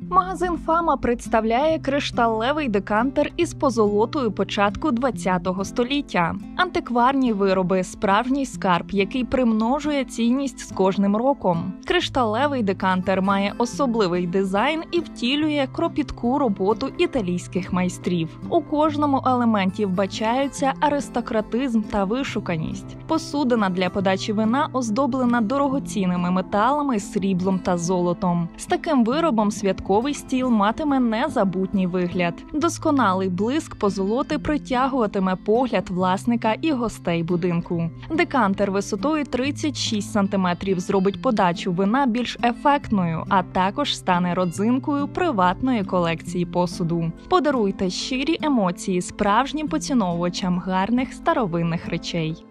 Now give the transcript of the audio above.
Магазин «Фама» представляє кришталевий декантер із позолотою початку ХХ століття. Антикварні вироби – справжній скарб, який примножує цінність з кожним роком. Кришталевий декантер має особливий дизайн і втілює кропітку роботу італійських майстрів. У кожному елементі вбачаються аристократизм та вишуканість. Посудина для подачі вина оздоблена дорогоцінними металами, сріблом та золотом. З таким виробом святковий стіл матиме незабутній вигляд. Досконалий блиск позолоти притягуватиме погляд власника і гостей будинку. Декантер висотою 36 см зробить подачу вина більш ефектною, а також стане родзинкою приватної колекції посуду. Подаруйте щирі емоції справжнім поціновувачам гарних старовинних речей.